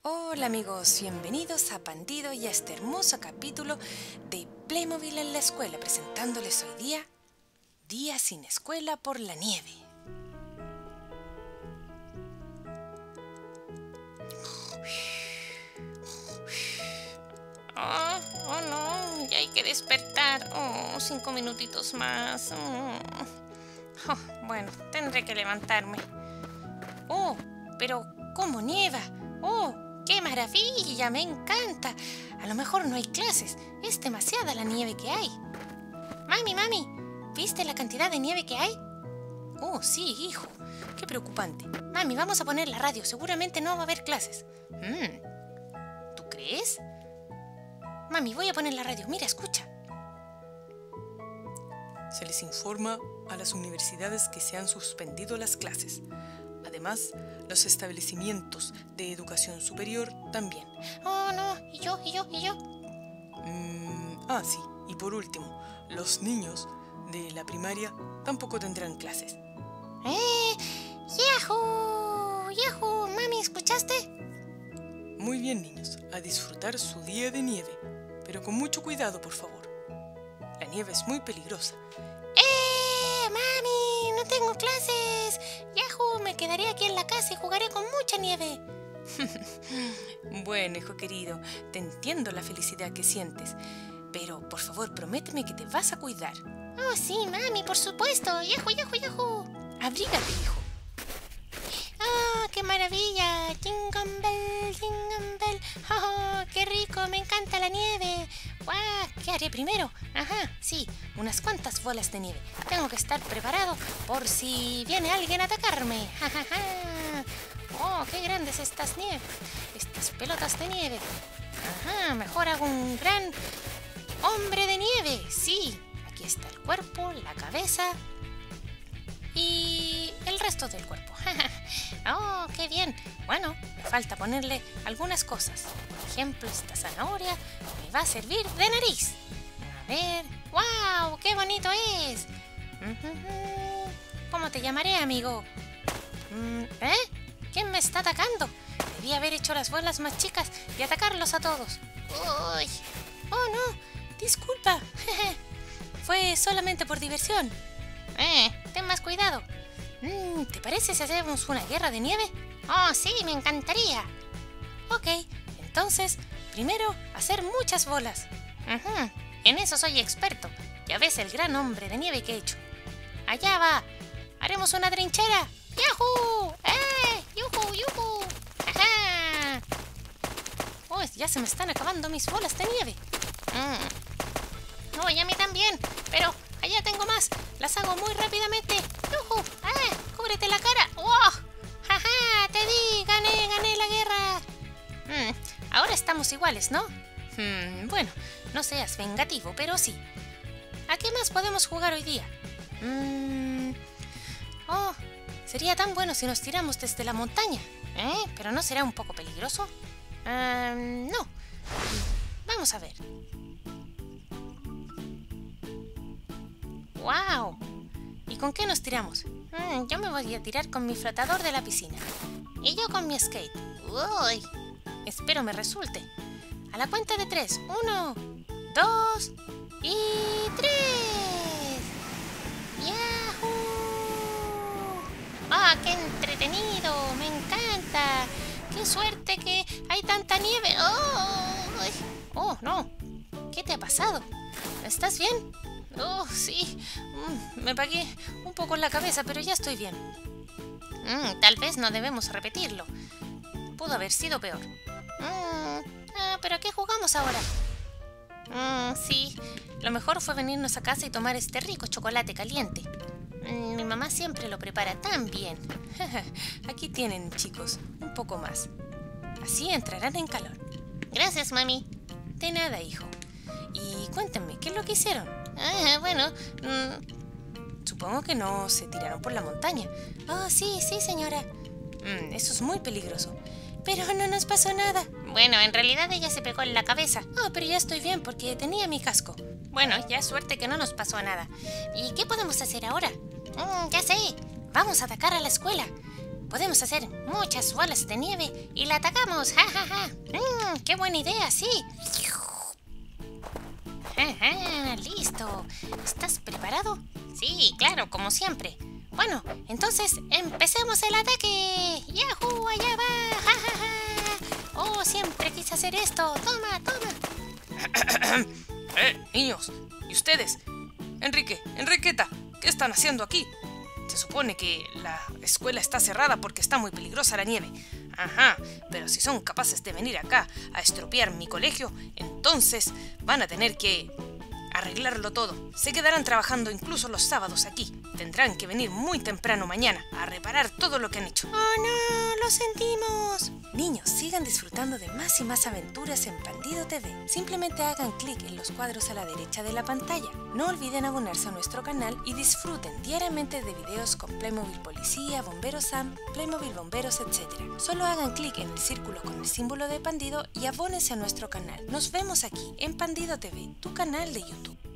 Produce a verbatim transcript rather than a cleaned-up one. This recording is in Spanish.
Hola amigos, bienvenidos a Pandido y a este hermoso capítulo de Playmobil en la escuela, presentándoles hoy día Día sin escuela por la nieve. Oh, oh no, ya hay que despertar. Oh, cinco minutitos más. Oh. Oh, bueno, tendré que levantarme. Oh, pero ¿cómo nieva? Oh, ¡qué maravilla! Me encanta. A lo mejor no hay clases. Es demasiada la nieve que hay. Mami, mami, ¿viste la cantidad de nieve que hay? Oh, sí, hijo. Qué preocupante. Mami, vamos a poner la radio. Seguramente no va a haber clases. Mm. ¿Tú crees? Mami, voy a poner la radio. Mira, escucha. Se les informa a las universidades que se han suspendido las clases. Además, los establecimientos de educación superior también. Oh, no. ¿Y yo? ¿Y yo? ¿Y yo? Mm, ah, sí. Y por último, los niños de la primaria tampoco tendrán clases. ¡Eh! ¡Yahoo! ¡Yahoo! Mami, ¿escuchaste? Muy bien, niños. A disfrutar su día de nieve. Pero con mucho cuidado, por favor. La nieve es muy peligrosa. ¡Eh! ¡Mami! ¡No tengo clases! ¡Yahoo! Me quedaré aquí en la casa y jugaré con mucha nieve. Bueno, hijo querido, te entiendo la felicidad que sientes. Pero, por favor, prométeme que te vas a cuidar. Oh, sí, mami, por supuesto. ¡Yahoo! ¡Yahoo! ¡Yahoo! Abrígate, hijo. ¡Ah, qué maravilla! ¡Jingle bell, jingle bell! ¡Oh, qué rico! ¡Me encanta la nieve! ¡Guau! ¿Qué haré primero? Ajá, sí, unas cuantas bolas de nieve. Tengo que estar preparado por si viene alguien a atacarme. ¡Ja, ja, ja! ¡Oh, qué grandes estas nieves! Estas pelotas de nieve. Ajá, mejor hago un gran hombre de nieve. Sí, aquí está el cuerpo, la cabeza y el resto del cuerpo. ¡Oh, qué bien! Bueno, me falta ponerle algunas cosas. Por ejemplo, esta zanahoria me va a servir de nariz. A ver... ¡Wow! ¡Qué bonito es! ¿Cómo te llamaré, amigo? ¿Eh? ¿Quién me está atacando? Debí haber hecho las bolas más chicas y atacarlos a todos. ¡Uy! ¡Oh, no! Disculpa. Fue solamente por diversión. Eh, ten más cuidado. Mm, ¿Te parece si hacemos una guerra de nieve? Oh, sí, me encantaría. Ok, entonces, primero hacer muchas bolas. Uh-huh. En eso soy experto. Ya ves el gran hombre de nieve que he hecho. Allá va. Haremos una trinchera. ¡Yahoo! ¡Eh! ¡Yuhu! ¡Yuhu! ¡Ajá! Oh, ya se me están acabando mis bolas de nieve. Mm. Oh, y a mí también. Pero allá tengo más. Las hago muy rápidamente. ¡Yuhu! ¡Ah! ¡Cúbrete la cara! ¡Wow! ¡Jaja! ¡Te di! ¡Gané! ¡Gané la guerra! Mm, ahora estamos iguales, ¿no? Mm, bueno, no seas vengativo, pero sí. ¿A qué más podemos jugar hoy día? Mm, oh, sería tan bueno si nos tiramos desde la montaña. ¿Eh? ¿Pero no será un poco peligroso? Um, no. Vamos a ver. ¡Wow! ¿Y con qué nos tiramos? Mm, yo me voy a tirar con mi flotador de la piscina. Y yo con mi skate. ¡Uy! Espero me resulte. A la cuenta de tres. Uno, dos y tres. ¡Yahoo! ¡Ah, qué entretenido! ¡Me encanta! ¡Qué suerte que hay tanta nieve! ¡Oh! ¡Oh, no! ¿Qué te ha pasado? ¿Estás bien? Oh, sí. Mm, me pagué un poco en la cabeza, pero ya estoy bien. Mm, tal vez no debemos repetirlo. Pudo haber sido peor. Mm, ah, ¿pero a qué jugamos ahora? Mm, sí, lo mejor fue venirnos a casa y tomar este rico chocolate caliente. Mm, mi mamá siempre lo prepara tan bien. Aquí tienen, chicos, un poco más. Así entrarán en calor. Gracias, mami. De nada, hijo. Y cuéntame, ¿qué es lo que hicieron? Ah, bueno, mmm, supongo que no se tiraron por la montaña. Oh, sí, sí, señora. Mm, eso es muy peligroso. Pero no nos pasó nada. Bueno, en realidad ella se pegó en la cabeza. Oh, pero ya estoy bien porque tenía mi casco. Bueno, ya es suerte que no nos pasó nada. ¿Y qué podemos hacer ahora? Mm, ya sé. Vamos a atacar a la escuela. podemos hacer muchas bolas de nieve y la atacamos. ¡Ja, ja, ja! Mm, ¡Qué buena idea! ¡Sí! ¡Ja, ja! ¡Listo! ¿Estás preparado? Sí, claro, como siempre. Bueno, entonces empecemos el ataque. ¡Yahoo! ¡Allá va! ¡Ja, ja, ja! ¡Oh, siempre quise hacer esto! ¡Toma, toma! ¡Eh, niños! ¿Y ustedes? Enrique, Enriqueta, ¿qué están haciendo aquí? Se supone que la escuela está cerrada porque está muy peligrosa la nieve. Ajá, pero si son capaces de venir acá a estropear mi colegio, entonces van a tener que arreglarlo todo. Se quedarán trabajando incluso los sábados aquí. Tendrán que venir muy temprano mañana a reparar todo lo que han hecho. ¡Oh, no! ¡Lo sentimos! Niños, sigan disfrutando de más y más aventuras en Pandido T V. Simplemente hagan clic en los cuadros a la derecha de la pantalla. No olviden abonarse a nuestro canal y disfruten diariamente de videos con Playmobil Policía, Bomberos Sam, Playmobil Bomberos, etcétera. Solo hagan clic en el círculo con el símbolo de Pandido y abónense a nuestro canal. Nos vemos aquí en Pandido T V, tu canal de YouTube.